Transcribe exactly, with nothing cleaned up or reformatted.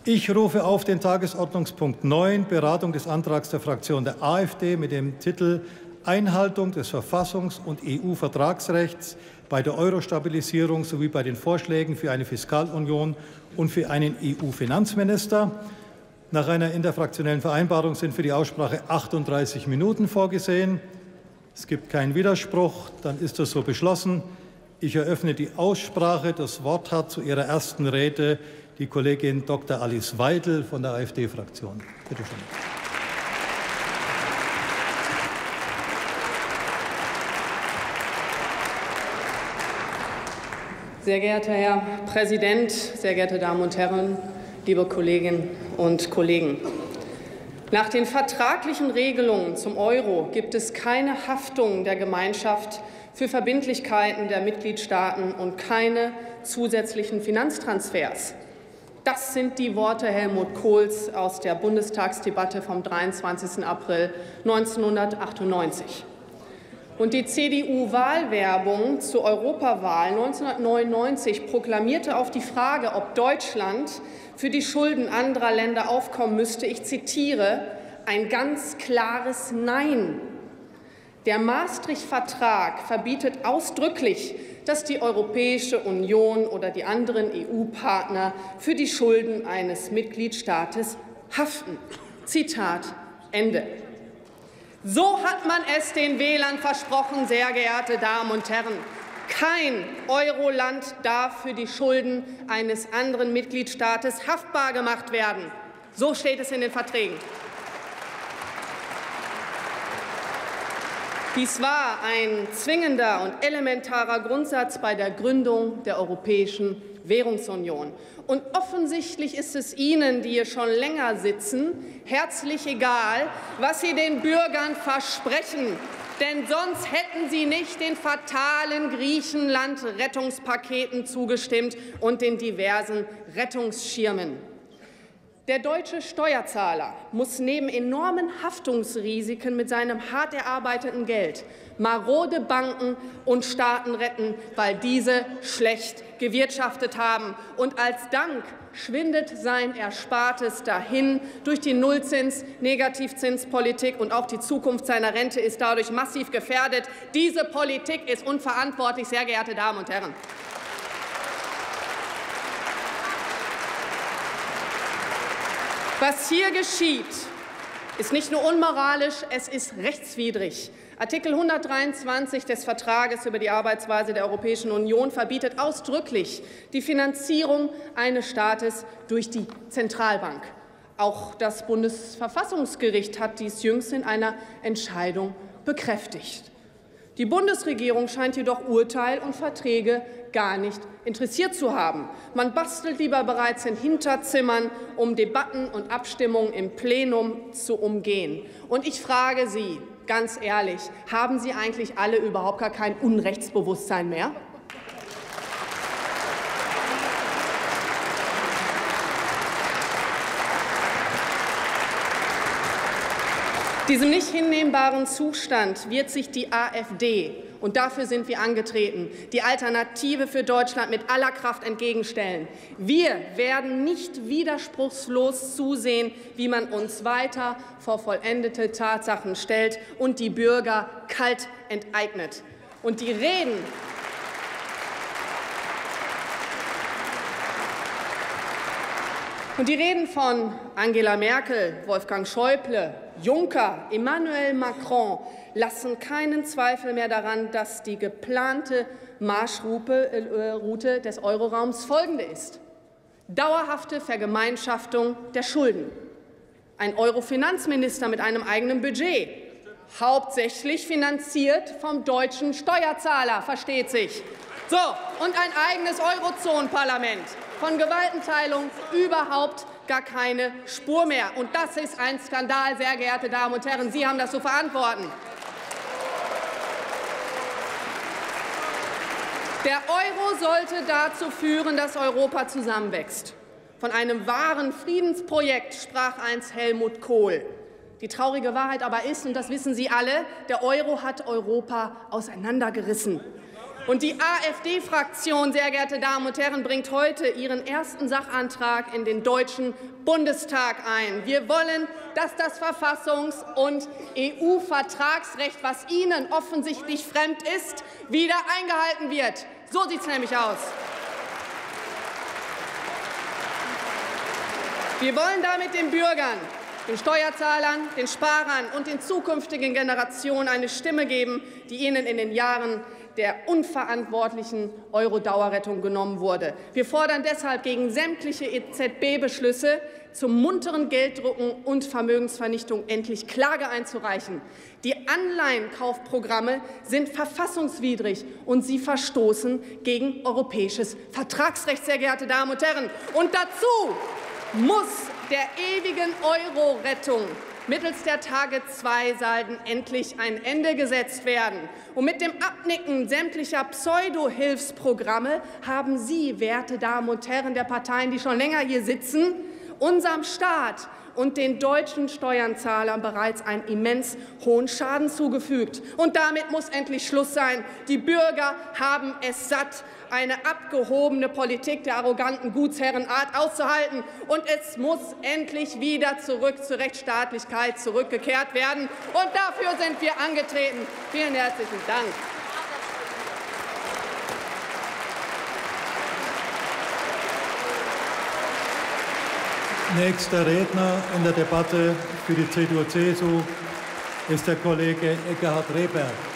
Ich rufe auf den Tagesordnungspunkt neun, Beratung des Antrags der Fraktion der AfD mit dem Titel Einhaltung des Verfassungs- und E U-Vertragsrechts bei der Euro-Stabilisierung sowie bei den Vorschlägen für eine Fiskalunion und für einen E U-Finanzminister. Nach einer interfraktionellen Vereinbarung sind für die Aussprache achtunddreißig Minuten vorgesehen. Es gibt keinen Widerspruch, dann ist das so beschlossen. Ich eröffne die Aussprache. Das Wort hat zu ihrer ersten Rede die Kollegin Doktor Alice Weidel von der AfD-Fraktion. Bitte schön. Sehr geehrter Herr Präsident, sehr geehrte Damen und Herren, liebe Kolleginnen und Kollegen! Nach den vertraglichen Regelungen zum Euro gibt es keine Haftung der Gemeinschaft für Verbindlichkeiten der Mitgliedstaaten und keine zusätzlichen Finanztransfers. Das sind die Worte Helmut Kohls aus der Bundestagsdebatte vom dreiundzwanzigsten April neunzehnhundertachtundneunzig. Und die C D U-Wahlwerbung zur Europawahl neunzehnhundertneunundneunzig proklamierte auf die Frage, ob Deutschland für die Schulden anderer Länder aufkommen müsste, ich zitiere, ein ganz klares Nein. Der Maastricht-Vertrag verbietet ausdrücklich, dass die Europäische Union oder die anderen E U-Partner für die Schulden eines Mitgliedstaates haften. Zitat Ende. So hat man es den Wählern versprochen, sehr geehrte Damen und Herren. Kein Euro-Land darf für die Schulden eines anderen Mitgliedstaates haftbar gemacht werden. So steht es in den Verträgen. Dies war ein zwingender und elementarer Grundsatz bei der Gründung der Europäischen Währungsunion. Und offensichtlich ist es Ihnen, die hier schon länger sitzen, herzlich egal, was Sie den Bürgern versprechen. Denn sonst hätten Sie nicht den fatalen Griechenland-Rettungspaketen zugestimmt und den diversen Rettungsschirmen. Der deutsche Steuerzahler muss neben enormen Haftungsrisiken mit seinem hart erarbeiteten Geld marode Banken und Staaten retten, weil diese schlecht gewirtschaftet haben. Und als Dank schwindet sein Erspartes dahin durch die Nullzins-, Negativzinspolitik, und auch die Zukunft seiner Rente ist dadurch massiv gefährdet. Diese Politik ist unverantwortlich, sehr geehrte Damen und Herren. Was hier geschieht, ist nicht nur unmoralisch, es ist rechtswidrig. Artikel hundertdreiundzwanzig des Vertrages über die Arbeitsweise der Europäischen Union verbietet ausdrücklich die Finanzierung eines Staates durch die Zentralbank. Auch das Bundesverfassungsgericht hat dies jüngst in einer Entscheidung bekräftigt. Die Bundesregierung scheint jedoch Urteil und Verträge gar nicht interessiert zu haben. Man bastelt lieber bereits in Hinterzimmern, um Debatten und Abstimmungen im Plenum zu umgehen. Und ich frage Sie ganz ehrlich, haben Sie eigentlich alle überhaupt gar kein Unrechtsbewusstsein mehr? Diesem nicht hinnehmbaren Zustand wird sich die AfD, und dafür sind wir angetreten, die Alternative für Deutschland mit aller Kraft entgegenstellen. Wir werden nicht widerspruchslos zusehen, wie man uns weiter vor vollendete Tatsachen stellt und die Bürger kalt enteignet. Und die Reden Und die Reden von Angela Merkel, Wolfgang Schäuble, Juncker, Emmanuel Macron lassen keinen Zweifel mehr daran, dass die geplante Marschroute des Euroraums folgende ist: dauerhafte Vergemeinschaftung der Schulden, ein Euro-Finanzminister mit einem eigenen Budget, hauptsächlich finanziert vom deutschen Steuerzahler, versteht sich. So, und ein eigenes Eurozonenparlament. Von Gewaltenteilung überhaupt gar keine Spur mehr. Und das ist ein Skandal, sehr geehrte Damen und Herren. Sie haben das zu verantworten. Der Euro sollte dazu führen, dass Europa zusammenwächst. Von einem wahren Friedensprojekt sprach einst Helmut Kohl. Die traurige Wahrheit aber ist, und das wissen Sie alle, der Euro hat Europa auseinandergerissen. Und die AfD-Fraktion, sehr geehrte Damen und Herren, bringt heute ihren ersten Sachantrag in den Deutschen Bundestag ein. Wir wollen, dass das Verfassungs- und E U-Vertragsrecht, was Ihnen offensichtlich fremd ist, wieder eingehalten wird. So sieht es nämlich aus. Wir wollen damit den Bürgern, den Steuerzahlern, den Sparern und den zukünftigen Generationen eine Stimme geben, die ihnen in den Jahren der unverantwortlichen Euro-Dauerrettung genommen wurde. Wir fordern deshalb gegen sämtliche E Z B-Beschlüsse zum munteren Gelddrucken und Vermögensvernichtung endlich Klage einzureichen. Die Anleihenkaufprogramme sind verfassungswidrig und sie verstoßen gegen europäisches Vertragsrecht, sehr geehrte Damen und Herren. Und dazu muss der ewigen Euro-Rettung mittels der Tage zwei Salden endlich ein Ende gesetzt werden. Und mit dem Abnicken sämtlicher Pseudo-Hilfsprogramme haben Sie, werte Damen und Herren der Parteien, die schon länger hier sitzen, unserem Staat und den deutschen Steuerzahlern bereits einen immens hohen Schaden zugefügt. Und damit muss endlich Schluss sein. Die Bürger haben es satt, eine abgehobene Politik der arroganten Gutsherrenart auszuhalten. Und es muss endlich wieder zurück zur Rechtsstaatlichkeit zurückgekehrt werden. Und dafür sind wir angetreten. Vielen herzlichen Dank. Nächster Redner in der Debatte für die C D U C S U ist der Kollege Eckehard Rehberg.